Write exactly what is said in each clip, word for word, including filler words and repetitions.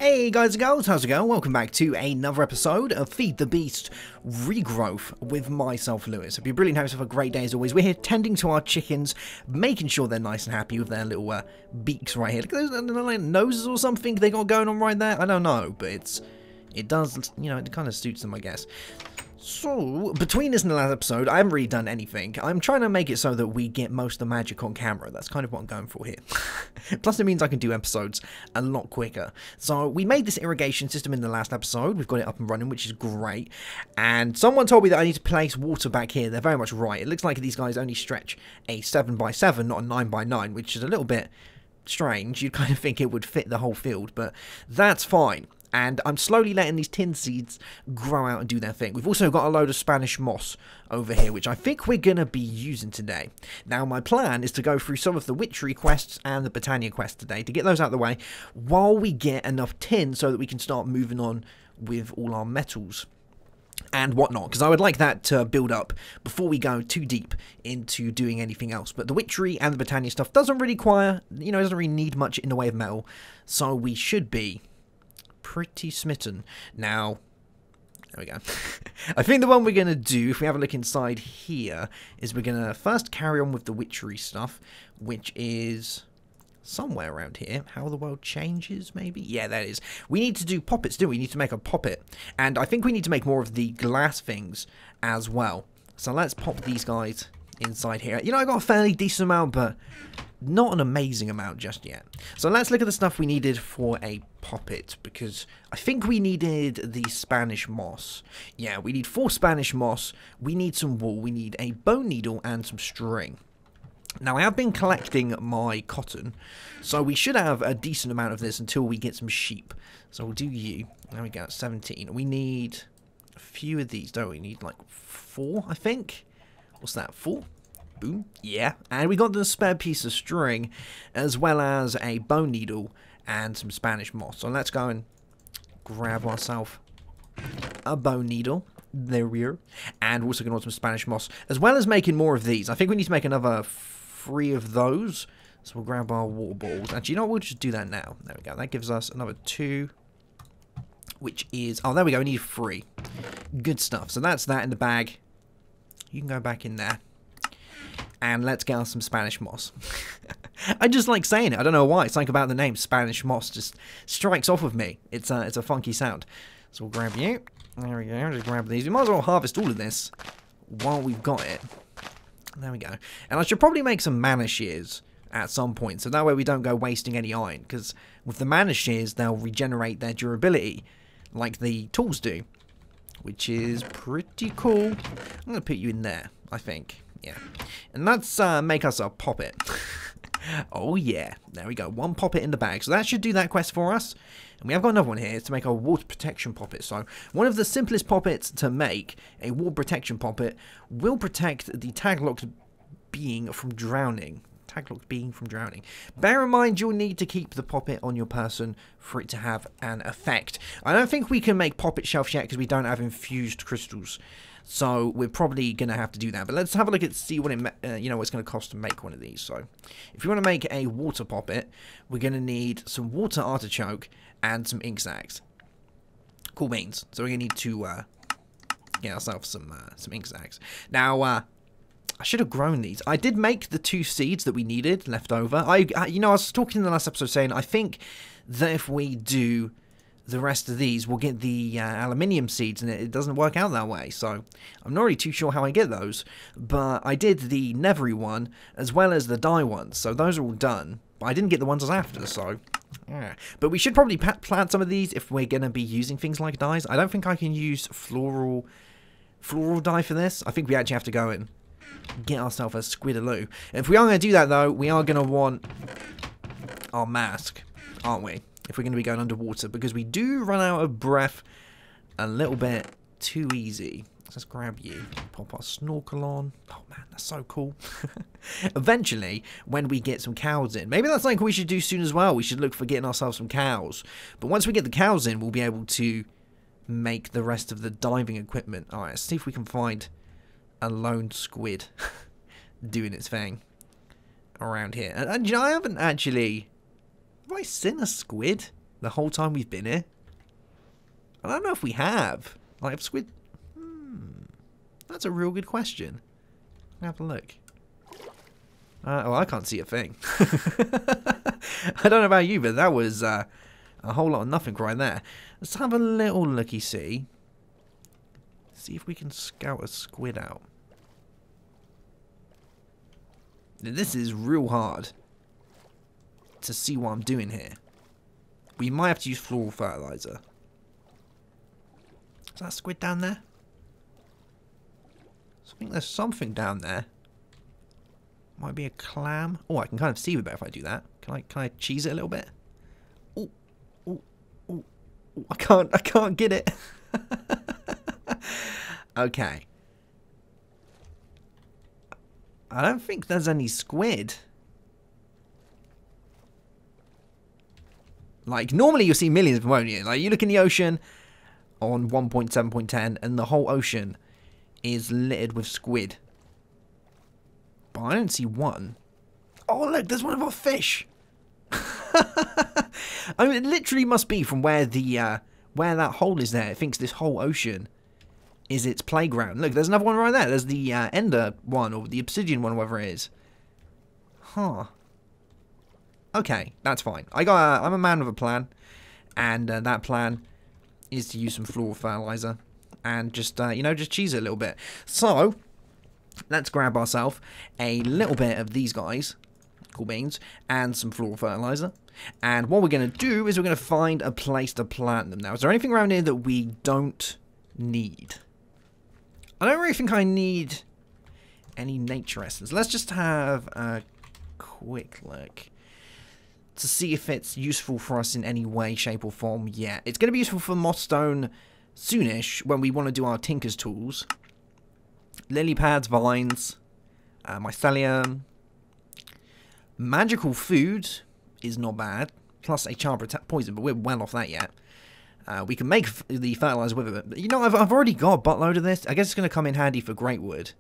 Hey guys and girls, how's it going? Welcome back to another episode of Feed the Beast Regrowth with myself, Lewis. Hope you're brilliant, have yourself a great day as always. We're here tending to our chickens, making sure they're nice and happy with their little uh, beaks right here. Look at those uh, like noses or something they got going on right there. I don't know, but it's it does, you know, it kind of suits them, I guess. So, between this and the last episode, I haven't really done anything. I'm trying to make it so that we get most of the magic on camera. That's kind of what I'm going for here. Plus, it means I can do episodes a lot quicker. So, we made this irrigation system in the last episode. We've got it up and running, which is great. And someone told me that I need to place water back here. They're very much right. It looks like these guys only stretch a seven by seven, not a nine by nine, which is a little bit strange. You'd kind of think it would fit the whole field, but that's fine. And I'm slowly letting these tin seeds grow out and do their thing. We've also got a load of Spanish moss over here, which I think we're going to be using today. Now, my plan is to go through some of the Witchery quests and the Britannia quests today to get those out of the way while we get enough tin so that we can start moving on with all our metals and whatnot, because I would like that to build up before we go too deep into doing anything else. But the Witchery and the Britannia stuff doesn't really require, you know, doesn't really need much in the way of metal, so we should be pretty smitten. Now, there we go. I think the one we're going to do, if we have a look inside here, is we're going to first carry on with the Witchery stuff, which is somewhere around here. How the world changes, maybe? Yeah, that is. We need to do poppets, do we? We need to make a poppet. And I think we need to make more of the glass things as well. So let's pop these guys inside here. You know, I got a fairly decent amount, but not an amazing amount just yet. So let's look at the stuff we needed for a poppet, because I think we needed the Spanish moss. Yeah, we need four Spanish moss, we need some wool, we need a bone needle and some string. Now, I have been collecting my cotton, so we should have a decent amount of this until we get some sheep. So we'll do you. There we go, seventeen. We need a few of these, don't we? We need like four, I think. What's that, four? Boom. Yeah. And we got the spare piece of string, as well as a bone needle and some Spanish moss. So let's go and grab ourselves a bone needle. There we are. And we're also going to want some Spanish moss, as well as making more of these. I think we need to make another three of those. So we'll grab our water balls. Actually, you know what? We'll just do that now. There we go. That gives us another two, which is... Oh, there we go. We need three. Good stuff. So that's that in the bag. You can go back in there. And let's get us some Spanish moss. I just like saying it. I don't know why. It's like about the name Spanish moss just strikes off with me. It's a, it's a funky sound. So we'll grab you. There we go. Just grab these. We might as well harvest all of this while we've got it. There we go. And I should probably make some mana shears at some point, so that way we don't go wasting any iron. Because with the mana shears, they'll regenerate their durability like the tools do, which is pretty cool. I'm going to put you in there, I think. Yeah. And let's uh, make us a poppet. Oh, yeah. There we go. One poppet in the bag. So that should do that quest for us. And we have got another one here to make our water protection poppet. So one of the simplest poppets to make, a water protection poppet, will protect the tag-locked being from drowning. Tag-locked being from drowning. Bear in mind, you'll need to keep the poppet on your person for it to have an effect. I don't think we can make poppet shelves yet because we don't have infused crystals. So we're probably going to have to do that. But let's have a look at see what it, uh, you know, what it's going to cost to make one of these. So if you want to make a water poppet, we're going to need some water artichoke and some ink sacs. Cool beans. So we're going to need to uh, get ourselves some uh, some ink sacs. Now, uh, I should have grown these. I did make the two seeds that we needed left over. I, uh, you know, I was talking in the last episode saying I think that if we do the rest of these, we'll get the uh, aluminium seeds, and it, it doesn't work out that way. So I'm not really too sure how I get those, but I did the nethery one as well as the dye ones, so those are all done. But I didn't get the ones after, so yeah. But we should probably plant some of these if we're going to be using things like dyes. I don't think I can use floral floral dye for this. I think we actually have to go and get ourselves a squidaloo. If we are going to do that, though, we are going to want our mask, aren't we? If we're going to be going underwater, because we do run out of breath a little bit too easy. Let's grab you, pop our snorkel on. Oh man, that's so cool. Eventually, when we get some cows in, maybe that's something we should do soon as well. We should look for getting ourselves some cows. But once we get the cows in, we'll be able to make the rest of the diving equipment. Alright, let's see if we can find a lone squid doing its thing around here. And, and you know, I haven't actually... Have I seen a squid The whole time we've been here? I don't know if we have. Like, if squid... Hmm. That's a real good question. Have a look. Uh, oh, I can't see a thing. I don't know about you, but that was uh, a whole lot of nothing right there. Let's have a little looky-see. See if we can scout a squid out. This is real hard to see what I'm doing here. We might have to use floral fertilizer. Is that a squid down there? I think there's something down there. Might be a clam. Oh, I can kind of see it better if I do that. Can I can I cheese it a little bit? Oh, oh, oh, oh, I can't I can't get it. Okay. I don't think there's any squid. Like, normally you'll see millions of them, won't you? Like, you look in the ocean on one point seven point ten and the whole ocean is littered with squid. But I don't see one. Oh, look, there's one of our fish. I mean, it literally must be from where the uh, where that hole is there. It thinks this whole ocean is its playground. Look, there's another one right there. There's the uh, ender one, or the obsidian one, whatever it is. Huh. Okay, that's fine. I got. Uh, I'm a man with a plan, and uh, that plan is to use some floral fertilizer and just uh, you know just cheese it a little bit. So let's grab ourselves a little bit of these guys, cool beans, and some floral fertilizer. And what we're going to do is we're going to find a place to plant them. Now, is there anything around here that we don't need? I don't really think I need any nature essence. Let's just have a quick look to see if it's useful for us in any way, shape, or form. Yeah, it's going to be useful for mossstone soonish when we want to do our tinker's tools. Lily pads, vines, uh, mycelium. Magical food is not bad. Plus a charred poison, but we're well off that yet. Uh, we can make f the fertilizer with it. But, you know, I've, I've already got a buttload of this. I guess it's going to come in handy for great wood.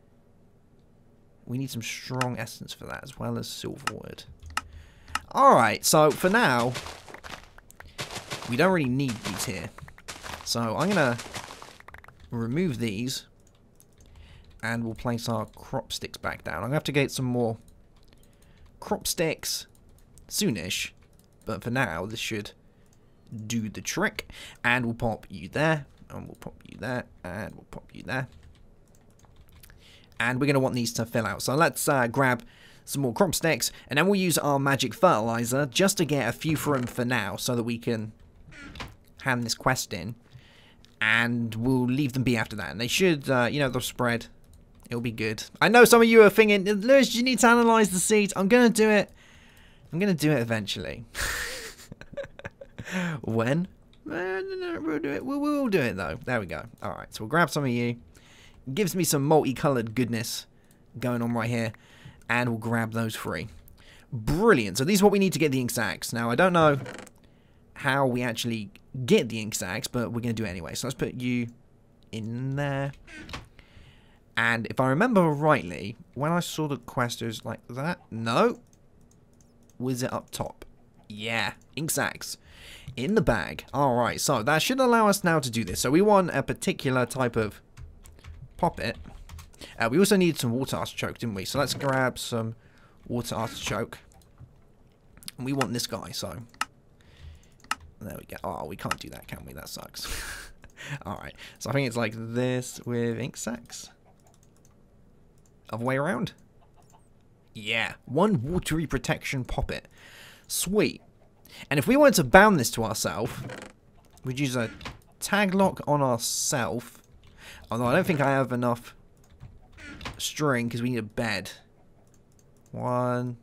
We need some strong essence for that, as well as silver wood. Alright, so for now, we don't really need these here. So I'm going to remove these, and we'll place our crop sticks back down. I'm going to have to get some more crop sticks soonish, but for now, this should do the trick. And we'll pop you there, and we'll pop you there, and we'll pop you there. And we're going to want these to fill out. So let's uh, grab some more crop sticks, and then we'll use our magic fertilizer just to get a few for them for now, so that we can hand this quest in, and we'll leave them be after that. And they should, uh, you know, they'll spread. It'll be good. I know some of you are thinking, Lewis, you need to analyze the seeds. I'm going to do it. I'm going to do it eventually. When? We'll do it. We'll, we'll do it, though. There we go. All right, so we'll grab some of you. It gives me some multicolored goodness going on right here. And we'll grab those three. Brilliant. So these are what we need to get the ink sacs. Now, I don't know how we actually get the ink sacs, but we're going to do it anyway. So let's put you in there. And if I remember rightly, when I saw the quest, it was like that. No. Was it up top? Yeah. Ink sacs in the bag. Alright, so that should allow us now to do this. So we want a particular type of poppet. Uh, we also need some water artichoke, didn't we? So let's grab some water artichoke. And we want this guy, so there we go. Oh, we can't do that, can we? That sucks. Alright, so I think it's like this with ink sacs. Other way around. Yeah, one watery protection poppet. Sweet. And if we wanted to bound this to ourselves, we'd use a tag lock on ourselves. Although I don't think I have enough string because we need a bed. One,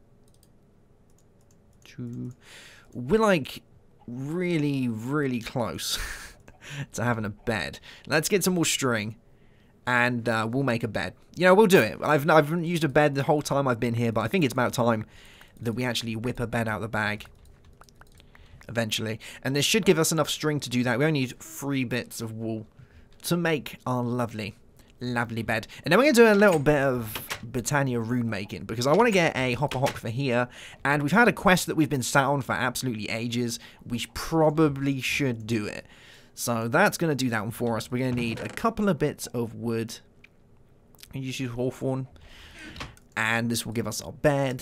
two. We're like really, really close to having a bed. Let's get some more string, and uh, we'll make a bed. You know, we'll do it. I've I've used a bed the whole time I've been here, but I think it's about time that we actually whip a bed out of the bag eventually. And this should give us enough string to do that. We only need three bits of wool to make our lovely, Lovely bed. And then we're going to do a little bit of Britannia rune making, because I want to get a hopper hock for here, and we've had a quest that we've been sat on for absolutely ages. We probably should do it. So that's going to do that one for us. We're going to need a couple of bits of wood. You just use hawthorn. And this will give us our bed.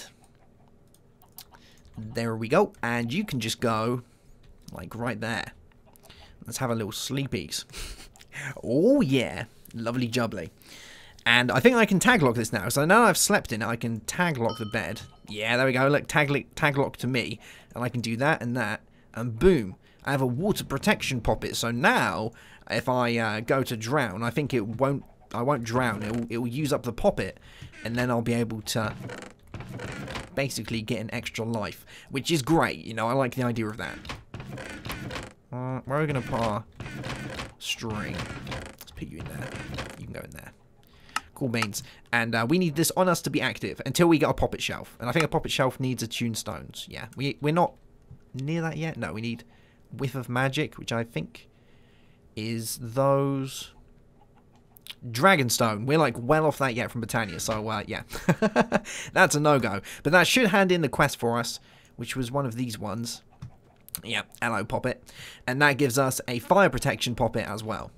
There we go. And you can just go, like, right there. Let's have a little sleepies. Oh, yeah. Lovely jubbly. And I think I can tag lock this now. So now I've slept in it, I can tag lock the bed. Yeah, there we go. Look, tag, tag lock to me. And I can do that and that. And boom. I have a water protection poppet. So now, if I uh, go to drown, I think it won't, I won't drown. It will, it will use up the poppet. And then I'll be able to basically get an extra life. Which is great. You know, I like the idea of that. Uh, where are we going to put our string? Let's put you in there. You can go in there. Cool beans. And uh, we need this on us to be active until we get a poppet shelf. And I think a poppet shelf needs attuned stones. Yeah, we, we're not near that yet. No, we need whiff of magic, which I think is those dragonstone. We're like well off that yet from Britannia. So uh, yeah, that's a no-go. But that should hand in the quest for us, which was one of these ones. Yeah, hello poppet. And that gives us a fire protection poppet as well.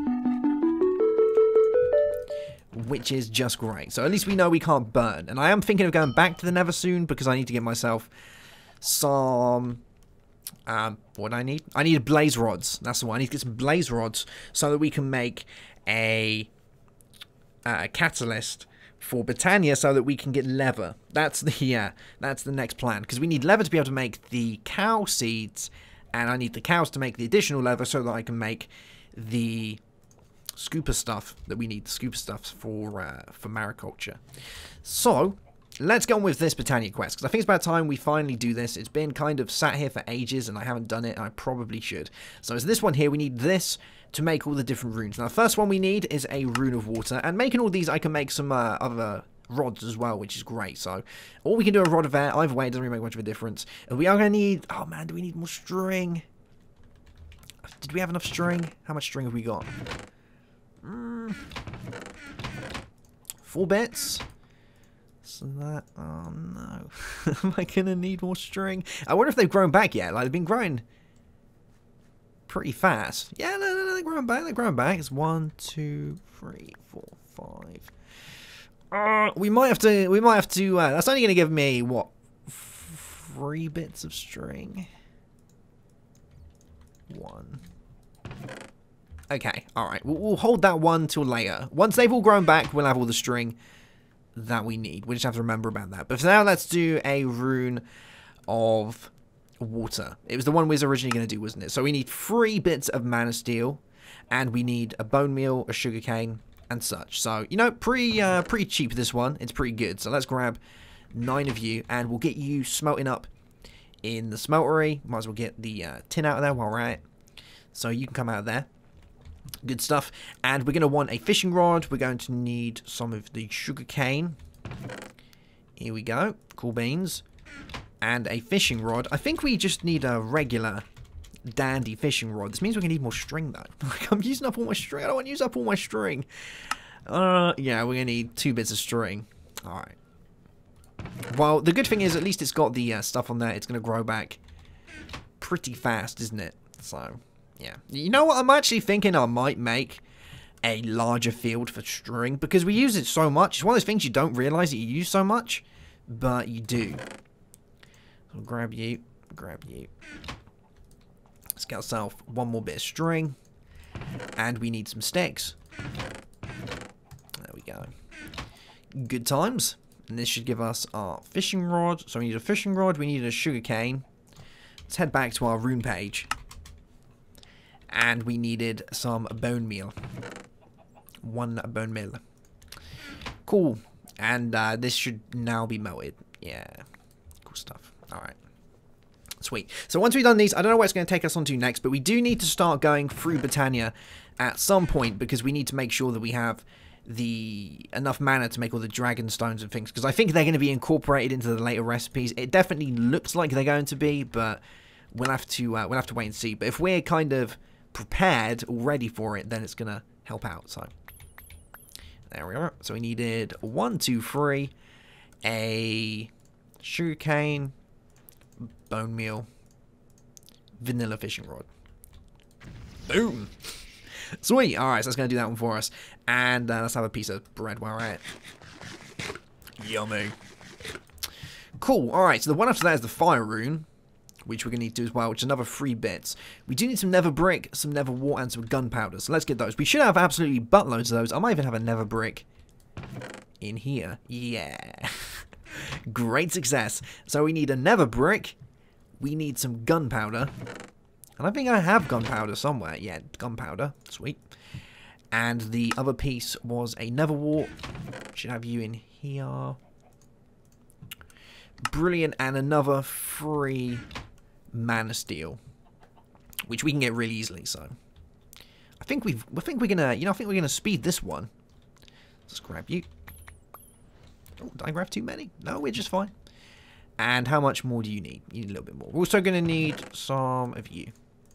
Which is just great. So at least we know we can't burn. And I am thinking of going back to the Nether soon because I need to get myself some... Um, what do I need? I need blaze rods. That's the one. I need to get some blaze rods so that we can make a, uh, a catalyst for Britannia so that we can get leather. That's the yeah, that's the next plan. Because we need leather to be able to make the cow seeds. And I need the cows to make the additional leather so that I can make the... scooper stuff that we need, the scooper stuff for uh, for mariculture. So let's go on with this Britannia quest, because I think it's about time we finally do this. It's been kind of sat here for ages and I haven't done it, and I probably should. So it's this one here. We need this to make all the different runes. Now the first one we need is a rune of water, and making all these I can make some uh, other rods as well, which is great. So or we can do a rod of air. Either way, it doesn't really make much of a difference. And we are going to need, oh man, do we need more string? Did we have enough string? How much string have we got? Mm. Four bits. So that, oh no. Am I gonna need more string? I wonder if they've grown back yet. Like, they've been growing pretty fast. Yeah, no, no, no, they're growing back. They're growing back. It's one, two, three, four, five. Uh, we might have to, we might have to, uh, that's only gonna give me, what, three bits of string? One. Okay, alright. We'll, we'll hold that one till later. Once they've all grown back, we'll have all the string that we need. We just have to remember about that. But for now, let's do a rune of water. It was the one we was originally going to do, wasn't it? So we need three bits of mana steel, and we need a bone meal, a sugarcane, and such. So, you know, pretty, uh, pretty cheap, this one. It's pretty good. So let's grab nine of you, and we'll get you smelting up in the smeltery. Might as well get the uh, tin out of there while we're at it. So you can come out of there. Good stuff. And we're going to want a fishing rod. We're going to need some of the sugar cane. Here we go. Cool beans. And a fishing rod. I think we just need a regular dandy fishing rod. This means we're going to need more string, though. Like, I'm using up all my string. I don't want to use up all my string. Uh, yeah, we're going to need two bits of string. Alright. Well, the good thing is, at least it's got the uh, stuff on there. It's going to grow back pretty fast, isn't it? So... yeah. You know what? I'm actually thinking I might make a larger field for string, because we use it so much. It's one of those things you don't realize that you use so much, but you do. So grab you, grab you. Let's get ourselves one more bit of string, and we need some sticks. There we go. Good times. And this should give us our fishing rod. So we need a fishing rod, we need a sugar cane. Let's head back to our rune page. And we needed some bone meal. One bone meal. Cool. And uh, this should now be melted. Yeah. Cool stuff. Alright. Sweet. So once we've done these, I don't know what it's going to take us on to next, but we do need to start going through Britannia at some point, because we need to make sure that we have the enough mana to make all the dragon stones and things, because I think they're going to be incorporated into the later recipes. It definitely looks like they're going to be, but we'll have to uh, we'll have to wait and see. But if we're kind of prepared already for it, then it's going to help out. So There we are. So we needed one, two, three, a sugarcane, bone meal, vanilla fishing rod. Boom! Sweet! Alright, so that's going to do that one for us. And uh, let's have a piece of bread while we're at it. Yummy. Cool. Alright, so the one after that is the fire rune, which we're going to need to do as well, which is another three bits. We do need some nether brick, some nether wart, and some gunpowder. So let's get those. We should have absolutely buttloads of those. I might even have a nether brick in here. Yeah. Great success. So we need a nether brick. We need some gunpowder. And I think I have gunpowder somewhere. Yeah, gunpowder. Sweet. And the other piece was a nether wart. Should have you in here. Brilliant. And another free mana steel, which we can get really easily. So I think we've I think we're gonna you know I think we're gonna speed this one. Let's grab you. Oh, did I grab too many? No, we're just fine. And how much more do you need? You need a little bit more. We're also gonna need some of you.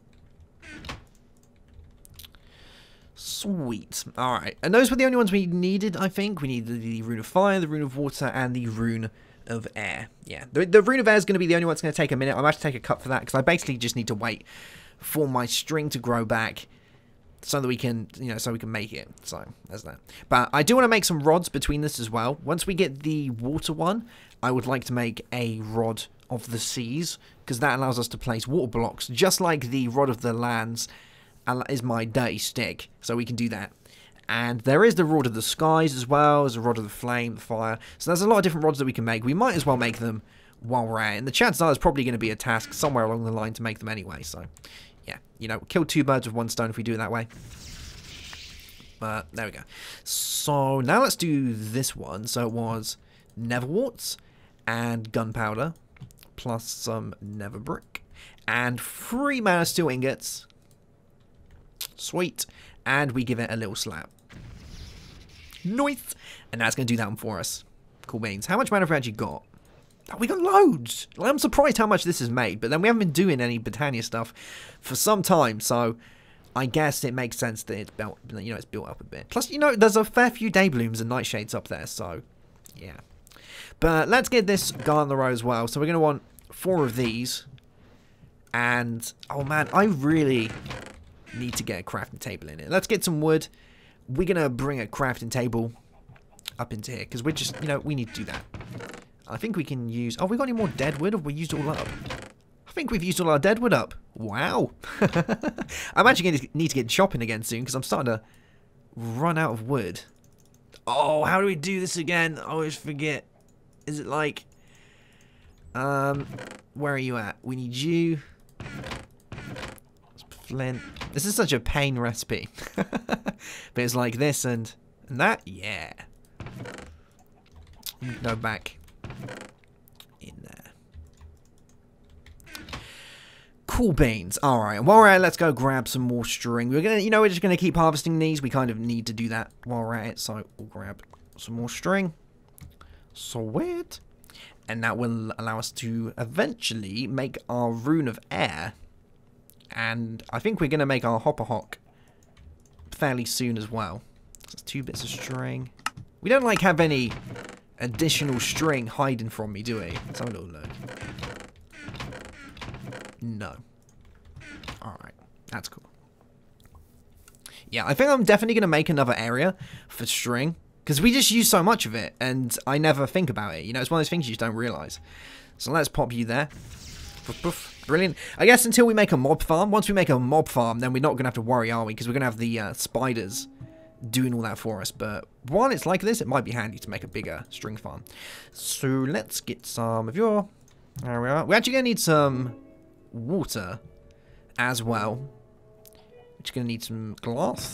Sweet. Alright. And those were the only ones we needed, I think. We needed the rune of fire, the rune of water, and the rune of air. Yeah. The, the rune of air is going to be the only one that's going to take a minute. I'm going to take a cut for that because I basically just need to wait for my string to grow back so that we can, you know, so we can make it. So, there's that. But I do want to make some rods between this as well. Once we get the water one, I would like to make a rod of the seas because that allows us to place water blocks, just like the rod of the lands is my dirty stick, so we can do that. And there is the rod of the skies as well as the rod of the flame, the fire. So there's a lot of different rods that we can make. We might as well make them while we're at it. And the chances are there's probably going to be a task somewhere along the line to make them anyway. So, yeah, you know, kill two birds with one stone if we do it that way. But there we go. So now let's do this one. So it was nether warts and gunpowder plus some nether brick and three mana steel ingots. Sweet. And we give it a little slap. Nice. And that's going to do that one for us. Cool beans. How much mana have we actually got? Oh, we got loads. I'm surprised how much this has made. But then we haven't been doing any Britannia stuff for some time. So I guess it makes sense that it's built, you know, it's built up a bit. Plus, you know, there's a fair few day blooms and nightshades up there. So, yeah. But let's get this guy on the road as well. So we're going to want four of these. And, oh man, I really need to get a crafting table in it. Let's get some wood. We're going to bring a crafting table up into here because we're just, you know, we need to do that. I think we can use... Oh, we got any more dead wood or have we used it all up? I think we've used all our dead wood up. Wow. I'm actually going to need to get chopping again soon because I'm starting to run out of wood. Oh, how do we do this again? I always forget. Is it like... Um, where are you at? We need you... Flint. This is such a pain recipe. But it's like this and, and that. Yeah. Go back in there. Cool beans. Alright. While we're at it, let's go grab some more string. We're gonna, you know, we're just gonna keep harvesting these. We kind of need to do that while we're at it. So we'll grab some more string. Sweet. And that will allow us to eventually make our rune of air. And I think we're going to make our hopper hock fairly soon as well. So that's two bits of string. We don't like have any additional string hiding from me, do we? Let's have a little look. No. Alright. That's cool. Yeah, I think I'm definitely going to make another area for string. Because we just use so much of it. And I never think about it. You know, it's one of those things you just don't realise. So let's pop you there. Poof, poof. Brilliant. I guess until we make a mob farm. Once we make a mob farm, then we're not going to have to worry, are we? Because we're going to have the uh, spiders doing all that for us. But while it's like this, it might be handy to make a bigger string farm. So let's get some of your... There we are. We're actually going to need some water as well. We're just going to need some glass.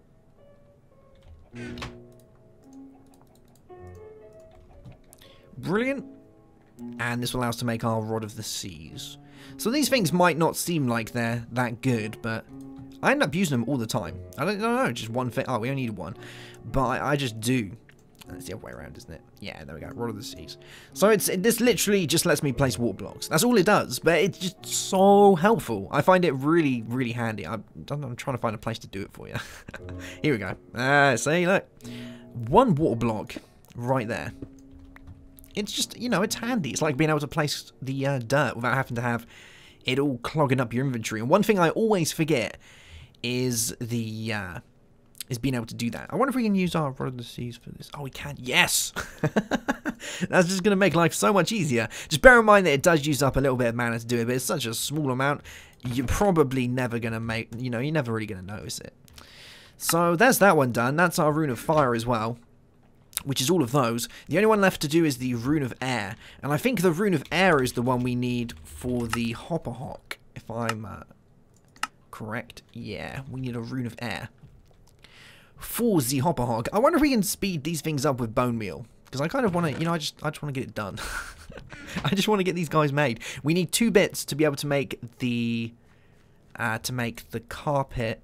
Brilliant. And this will allow us to make our Rod of the Seas. So these things might not seem like they're that good, but I end up using them all the time. I don't, I don't know, just one thing. Oh, we only need one. But I, I just do. That's the other way around, isn't it? Yeah, there we go. Rod of the Seas. So it's it, this literally just lets me place water blocks. That's all it does, but it's just so helpful. I find it really, really handy. I'm, I'm trying to find a place to do it for you. Here we go. Ah, uh, see, look. one water block right there. It's just, you know, it's handy. It's like being able to place the uh, dirt without having to have it all clogging up your inventory. And one thing I always forget is the uh, is being able to do that. I wonder if we can use our Rod of the Seas for this. Oh, we can. Yes! That's just going to make life so much easier. Just bear in mind that it does use up a little bit of mana to do it, but it's such a small amount, you're probably never going to make, you know, you're never really going to notice it. So there's that one done. That's our Rune of Fire as well, which is all of those. The only one left to do is the Rune of Air. And I think the Rune of Air is the one we need for the Hopper Hawk, if I'm uh, correct. Yeah, we need a Rune of Air for the Hopper Hawk. I wonder if we can speed these things up with bone meal, because I kind of want to, you know, I just, I just want to get it done. I just want to get these guys made. We need two bits to be able to make the, uh, to make the carpet.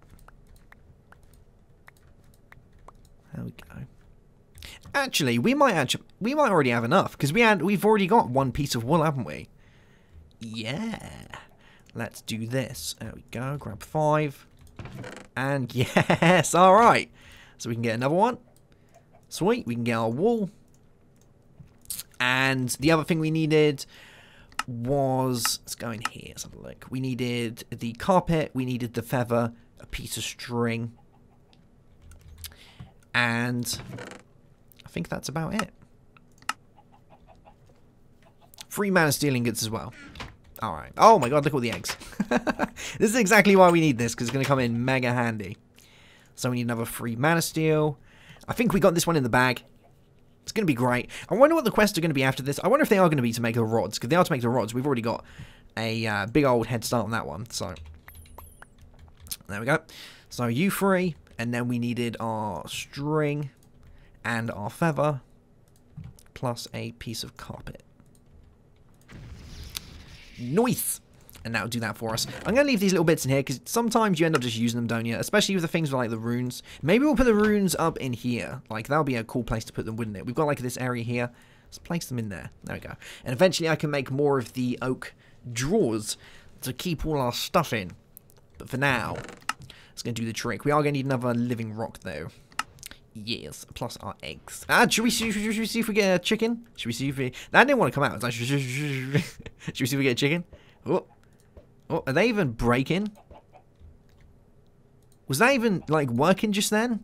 There we go. Actually, we might actually, we might already have enough, because we had, we've already got one piece of wool, haven't we? Yeah. Let's do this. There we go. Grab five. And yes, all right. So we can get another one. Sweet. We can get our wool. And the other thing we needed was, let's go in here. Let's have a look. We needed the carpet. We needed the feather, a piece of string, and I think that's about it. Three mana steel ingots as well. Alright. Oh my god, look at all the eggs. This is exactly why we need this, because it's going to come in mega handy. So we need another three mana steel. I think we got this one in the bag. It's going to be great. I wonder what the quests are going to be after this. I wonder if they are going to be to make the rods, because they are to make the rods. We've already got a uh, big old head start on that one. So there we go. So you three. And then we needed our string and our feather, plus a piece of carpet. Nice! And that'll do that for us. I'm going to leave these little bits in here, because sometimes you end up just using them, don't you? Especially with the things like the runes. Maybe we'll put the runes up in here. Like, that'll be a cool place to put them, wouldn't it? We've got, like, this area here. Let's place them in there. There we go. And eventually I can make more of the oak drawers to keep all our stuff in. But for now, it's going to do the trick. We are going to need another living rock, though. Yes, plus our eggs. Ah, should we see, should we see if we get a chicken? Should we see if we... That didn't want to come out. It's like, should, should, should, should we see if we get a chicken? Oh. Oh, are they even breaking? Was that even, like, working just then?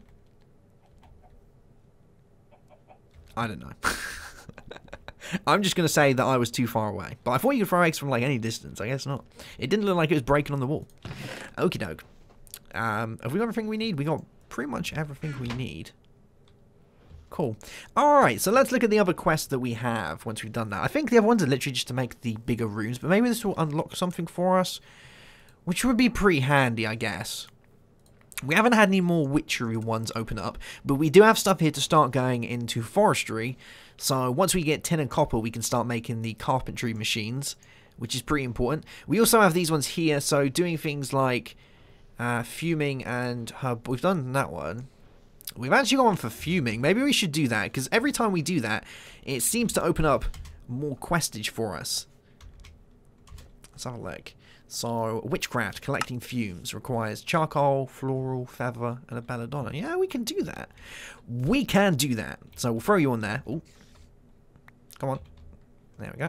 I don't know. I'm just going to say that I was too far away. But I thought you could throw eggs from, like, any distance. I guess not. It didn't look like it was breaking on the wall. Okie doke. Um, have we got everything we need? We got pretty much everything we need. Cool. Alright, so let's look at the other quests that we have once we've done that. I think the other ones are literally just to make the bigger rooms, but maybe this will unlock something for us, which would be pretty handy, I guess. We haven't had any more Witchery ones open up, but we do have stuff here to start going into forestry, so once we get tin and copper, we can start making the carpentry machines, which is pretty important. We also have these ones here, so doing things like uh, fuming and herb. We've done that one. We've actually got one for fuming. Maybe we should do that, because every time we do that, it seems to open up more questage for us. Let's have a look. So, witchcraft, collecting fumes, requires charcoal, floral, feather, and a belladonna. Yeah, we can do that. We can do that. So, we'll throw you on there. Ooh. Come on. There we go.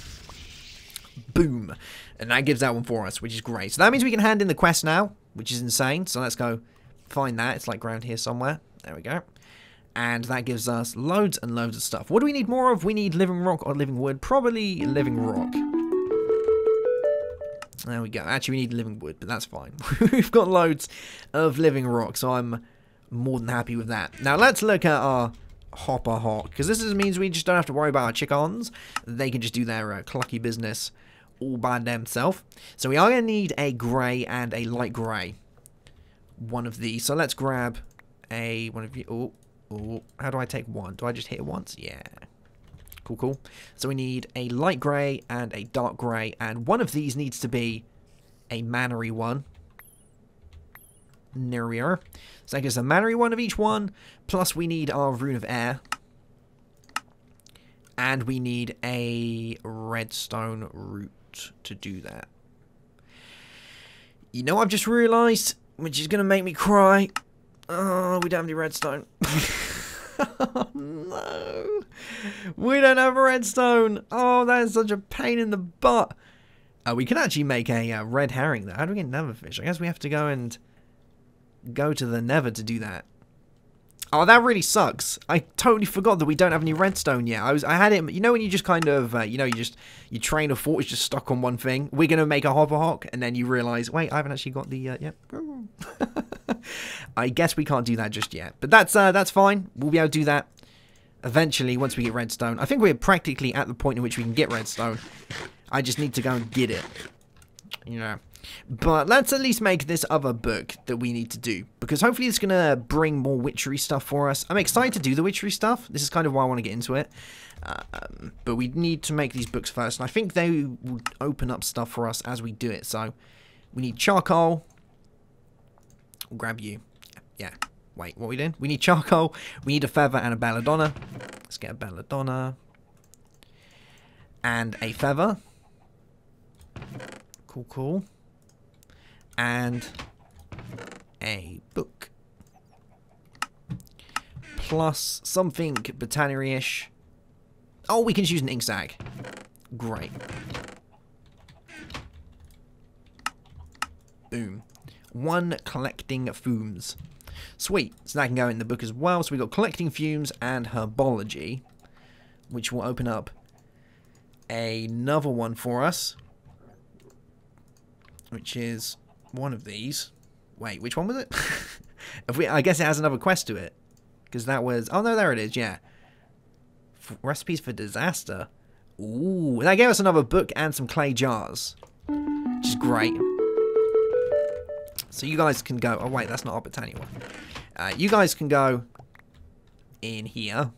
Boom. And that gives that one for us, which is great. So, that means we can hand in the quest now, which is insane. So, let's go find that. It's like around here somewhere. There we go. And that gives us loads and loads of stuff. What do we need more of? We need living rock or living wood. Probably living rock. There we go. Actually, we need living wood, but that's fine. We've got loads of living rock, so I'm more than happy with that. Now, let's look at our Hopper Hawk, because this is, means we just don't have to worry about our chickens. They can just do their uh, clucky business all by themselves. So we are going to need a grey and a light grey. One of these. So let's grab a one of you. Oh, oh. How do I take one? Do I just hit it once? Yeah. Cool, cool. So we need a light grey and a dark grey, and one of these needs to be a mannery one. Nerrier. So that gives a mannery one of each one, plus we need our Rune of Air. And we need a redstone root to do that. You know, I've just realised, which is going to make me cry. Oh, we don't have any redstone. Oh, no. We don't have a redstone. Oh, that is such a pain in the butt. Uh, we can actually make a uh, red herring, though. How do we get nether fish? I guess we have to go and go to the nether to do that. Oh, that really sucks. I totally forgot that we don't have any redstone yet. I was, I had it, you know when you just kind of, uh, you know, you just, your train of thought is just stuck on one thing. We're going to make a hoverhawk, and then you realise, wait, I haven't actually got the, uh, yep. I guess we can't do that just yet. But that's, uh, that's fine. We'll be able to do that eventually once we get redstone. I think we're practically at the point in which we can get redstone. I just need to go and get it. You know. But let's at least make this other book that we need to do, because hopefully it's going to bring more witchery stuff for us. I'm excited to do the witchery stuff. This is kind of why I want to get into it. Um, but we need to make these books first, and I think they will open up stuff for us as we do it. So we need charcoal. I'll grab you. Yeah. Wait, what are we doing? We need charcoal. We need a feather and a belladonna. Let's get a belladonna. And a feather. Cool, cool. And a book. Plus something botanary-ish. Oh, we can just use an ink sac. Great. Boom. One collecting fumes. Sweet. So that can go in the book as well. So we've got collecting fumes and herbology, which will open up another one for us, which is one of these. Wait, which one was it? If we, I guess it has another quest to it, because that was, oh no, there it is. Yeah, F recipes for disaster. Ooh, that gave us another book and some clay jars, which is great. So you guys can go. Oh wait, that's not our botanical one. Uh, you guys can go in here.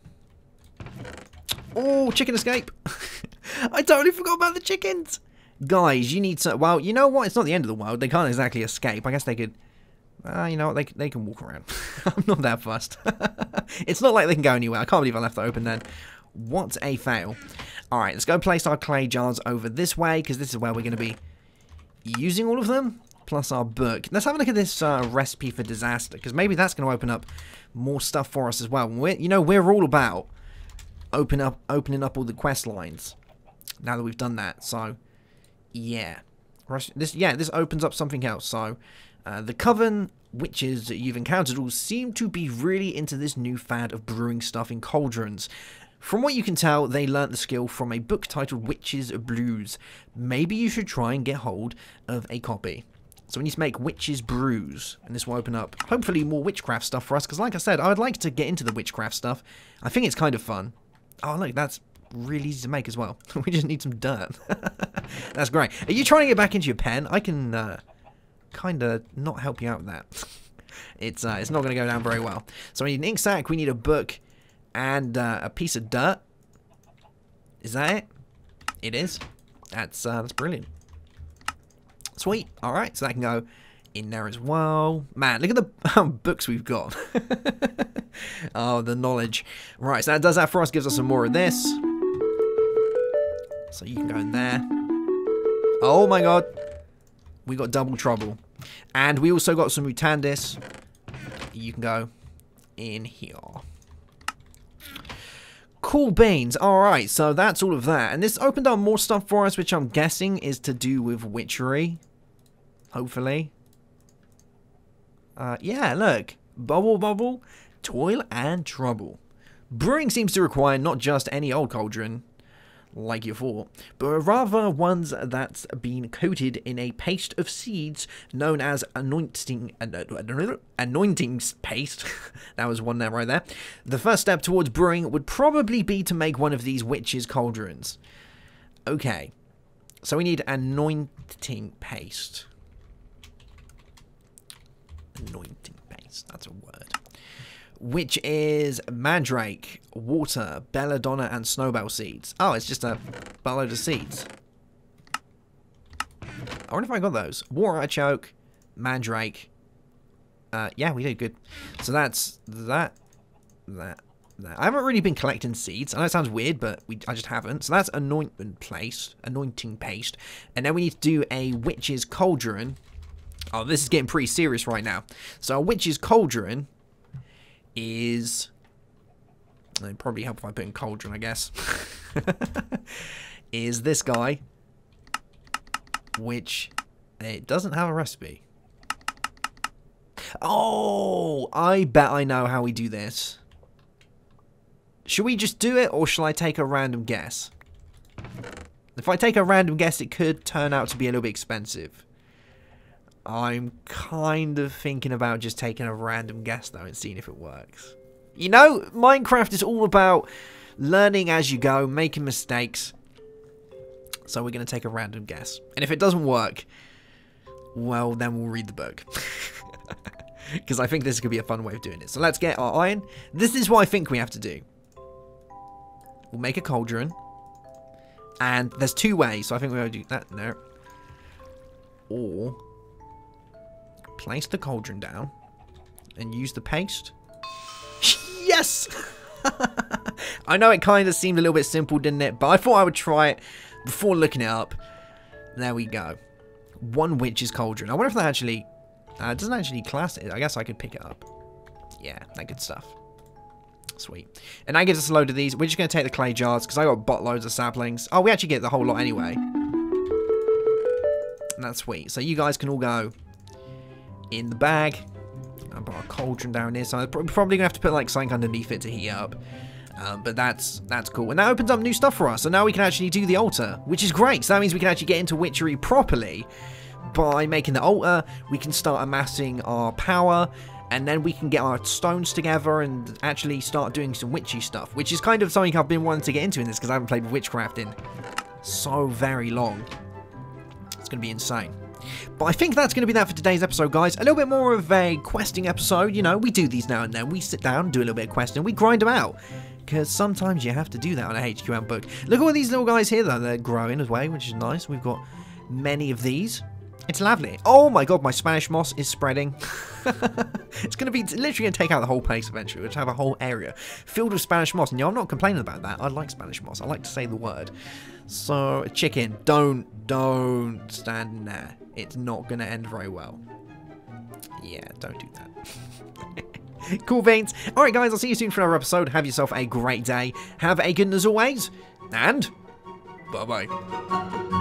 Oh, chicken escape! I totally forgot about the chickens. Guys, you need to... Well, you know what? It's not the end of the world. They can't exactly escape. I guess they could... Uh, you know what? They, they can walk around. I'm not that fussed. It's not like they can go anywhere. I can't believe I left that open then. What a fail. Alright, let's go place our clay jars over this way, because this is where we're going to be using all of them, plus our book. Let's have a look at this uh, recipe for disaster, because maybe that's going to open up more stuff for us as well. We're, you know, we're all about open up, opening up all the quest lines now that we've done that, so... Yeah, this yeah this opens up something else. So uh, the coven witches that you've encountered all seem to be really into this new fad of brewing stuff in cauldrons. From what you can tell, they learnt the skill from a book titled Witches' Brews. Maybe you should try and get hold of a copy. So we need to make Witches' Brews, and this will open up hopefully more witchcraft stuff for us. Because like I said, I would like to get into the witchcraft stuff. I think it's kind of fun. Oh look, that's really easy to make as well. We just need some dirt. That's great. Are you trying to get back into your pen? I can uh, kind of not help you out with that. It's uh, it's not going to go down very well. So we need an ink sac, we need a book, and uh, a piece of dirt. Is that it? It is. That's uh, that's brilliant. Sweet. All right, so that can go in there as well. Man, look at the um, books we've got. Oh, the knowledge. Right, so that does that for us. Gives us some more of this. So you can go in there. Oh my god. We got double trouble. And we also got some mutandis. You can go in here. Cool beans. Alright, so that's all of that. And this opened up more stuff for us, which I'm guessing is to do with witchery. Hopefully. Uh, yeah, look. Bubble, bubble, toil and trouble. Brewing seems to require not just any old cauldron, like you thought, but rather ones that's been coated in a paste of seeds known as anointing anointing paste. That was one there right there. The first step towards brewing would probably be to make one of these witches' cauldrons. Okay, so we need anointing paste. Anointing paste, that's a word. Which is mandrake, water, belladonna, and snowbell seeds. Oh, it's just a boatload of seeds. I wonder if I got those. Water artichoke, mandrake. Uh, yeah, we did good. So that's that, that, that. I haven't really been collecting seeds. I know it sounds weird, but we, I just haven't. So that's anointment paste, anointing paste. And then we need to do a witch's cauldron. Oh, this is getting pretty serious right now. So a witch's cauldron is It'd probably help if I put in cauldron, I guess. Is this guy, which it doesn't have a recipe. Oh, I bet I know how we do this. Should we just do it, or shall I take a random guess? If I take a random guess, it could turn out to be a little bit expensive. I'm kind of thinking about just taking a random guess, though, and seeing if it works. You know, Minecraft is all about learning as you go, making mistakes. So we're going to take a random guess. And if it doesn't work, well, then we'll read the book. Because I think this could be a fun way of doing it. So let's get our iron. This is what I think we have to do. We'll make a cauldron. And there's two ways. So I think we're going to do that. No. Or place the cauldron down and use the paste. Yes! I know it kind of seemed a little bit simple, didn't it? But I thought I would try it before looking it up. There we go. One witch's cauldron. I wonder if that actually... Uh, it doesn't actually class it. I guess I could pick it up. Yeah, that good stuff. Sweet. And that gives us a load of these. We're just going to take the clay jars because I got buttloads of saplings. Oh, we actually get the whole lot anyway. And that's sweet. So you guys can all go in the bag. I'll put our cauldron down here. So I'm probably going to have to put like something underneath it to heat up. Um, but that's that's cool. And that opens up new stuff for us. So now we can actually do the altar, which is great. So that means we can actually get into Witchery properly. By making the altar, we can start amassing our power, and then we can get our stones together and actually start doing some witchy stuff, which is kind of something I've been wanting to get into in this because I haven't played witchcraft in so very long. It's going to be insane. But I think that's going to be that for today's episode, guys. A little bit more of a questing episode. You know, we do these now and then. We sit down, do a little bit of questing, we grind them out. Because sometimes you have to do that on a H Q M book. Look at all these little guys here, though. They're growing as well, which is nice. We've got many of these. It's lovely. Oh my god, my Spanish moss is spreading. It's going to be literally going to take out the whole place eventually. We'll have a whole area filled with Spanish moss. And you know, I'm not complaining about that. I like Spanish moss. I like to say the word. So, chicken, don't, don't stand in there. It's not going to end very well. Yeah, don't do that. Cool beans. Alright guys, I'll see you soon for another episode. Have yourself a great day. Have a good one as always. And, bye-bye.